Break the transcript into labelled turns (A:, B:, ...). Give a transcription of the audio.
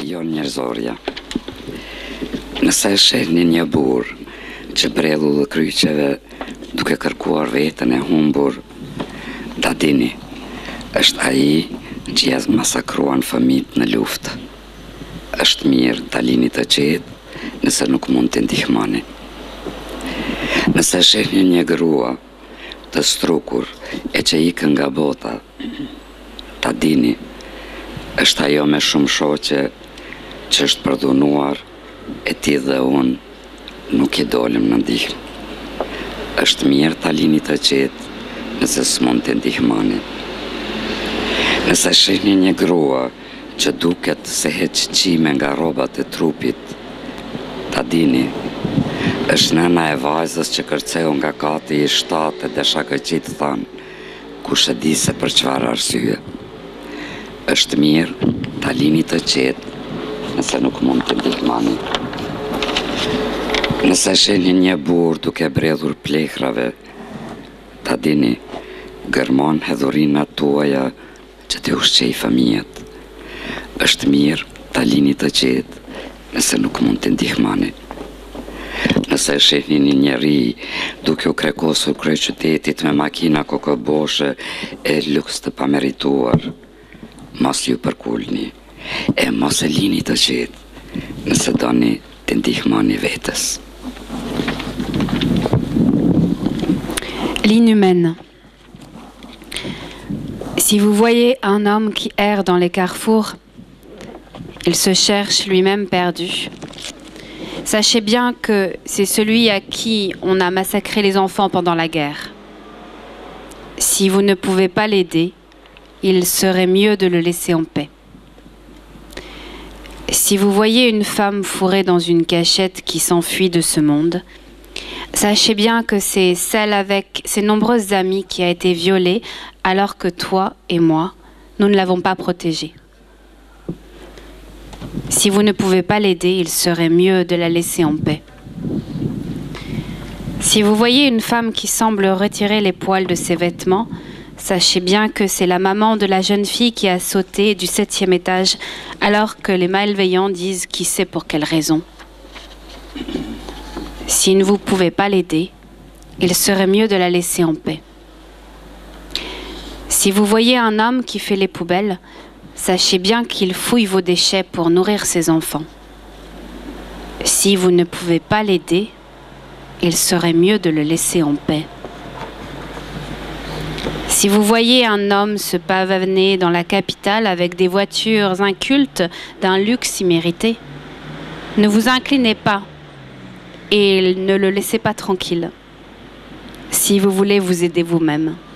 A: Jo njerëzorja. Nëse e shehni një burr që brellu dhe kryqeve duke kërkuar veten e humbur, ta dini, është ai që ja masakruan fëmijët në luftë. Është mirë ta lini të qetë nëse nuk mund të ndihmoni. Nëse shehni një grua të strukur e që ikën nga bota, ta dini, është ajo me shumë shoqe që është përdunuar e ti dhe unë nuk i dolim në ndihmë. Është mirë ta lini të qetë nëse s'mund të ndihmoni. Nëse shihni një grua që duket se heq qime nga rrobat e trupit, ta dini, është nëna e vajzës që kërceu nga kati i 7 dhe shakëqit thanë, kush e di se për çfarë arsye. Është mirë ta lini të qetë nëse nuk mund të ndihmoni. Nëse shihni një burr duke bredhur plehrave, ta dini, gërmon hedhurinat tuaja që të ushqej fëmijët. Është mirë ta lini të qetë nëse nuk mund të ndihmoni. Nëse shihni një njeri duke u krekosur kryeqytetit me makina kokoboshe e luks të pamerituar, mos ju përkulni e mos e lini të qetë nëse doni të ndihmoni vetes.
B: L'inhumaine. Si vous voyez un homme qui erre dans les carrefours, il se cherche lui-même perdu. Sachez bien que c'est celui à qui on a massacré les enfants pendant la guerre. Si vous ne pouvez pas l'aider, il serait mieux de le laisser en paix. Si vous voyez une femme fourrée dans une cachette qui s'enfuit de ce monde, sachez bien que c'est celle avec ses nombreuses amies qui a été violée alors que toi et moi, nous ne l'avons pas protégée. Si vous ne pouvez pas l'aider, il serait mieux de la laisser en paix. Si vous voyez une femme qui semble retirer les poils de ses vêtements, sachez bien que c'est la maman de la jeune fille qui a sauté du 7e étage alors que les malveillants disent qui sait pour quelle raison. Si vous ne pouvez pas l'aider, il serait mieux de la laisser en paix. Si vous voyez un homme qui fait les poubelles, sachez bien qu'il fouille vos déchets pour nourrir ses enfants. Si vous ne pouvez pas l'aider, il serait mieux de le laisser en paix. Si vous voyez un homme se pavaner dans la capitale avec des voitures incultes d'un luxe immérité, ne vous inclinez pas et ne le laissez pas tranquille. Si vous voulez vous aider vous-même.